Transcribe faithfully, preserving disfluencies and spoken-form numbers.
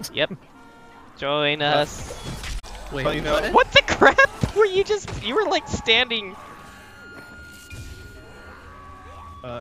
Yep. Join us. Wait, But you know- what? What the crap? Were you just, you were like standing